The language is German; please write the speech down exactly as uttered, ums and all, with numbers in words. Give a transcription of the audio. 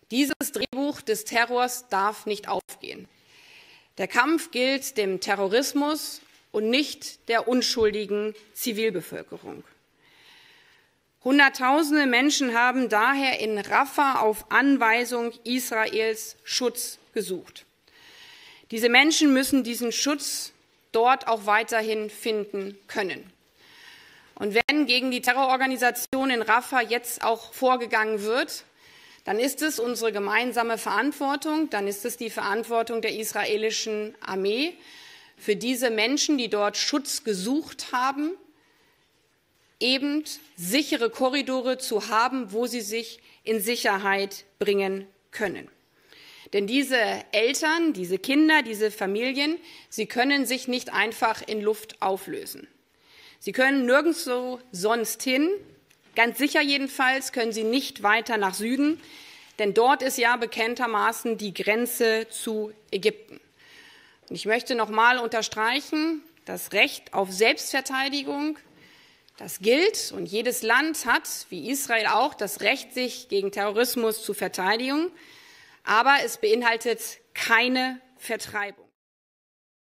Dieses Drehbuch des Terrors darf nicht aufgehen. Der Kampf gilt dem Terrorismus und nicht der unschuldigen Zivilbevölkerung. Hunderttausende Menschen haben daher in Rafah auf Anweisung Israels Schutz gesucht. Diese Menschen müssen diesen Schutz dort auch weiterhin finden können. Und wenn gegen die Terrororganisation in Rafah jetzt auch vorgegangen wird, dann ist es unsere gemeinsame Verantwortung, dann ist es die Verantwortung der israelischen Armee, für diese Menschen, die dort Schutz gesucht haben, eben sichere Korridore zu haben, wo sie sich in Sicherheit bringen können. Denn diese Eltern, diese Kinder, diese Familien, sie können sich nicht einfach in Luft auflösen. Sie können nirgendwo sonst hin, ganz sicher jedenfalls können sie nicht weiter nach Süden, denn dort ist ja bekanntermaßen die Grenze zu Ägypten. Und ich möchte noch mal unterstreichen, das Recht auf Selbstverteidigung, das gilt, und jedes Land hat, wie Israel auch, das Recht, sich gegen Terrorismus zu verteidigen, aber es beinhaltet keine Vertreibung.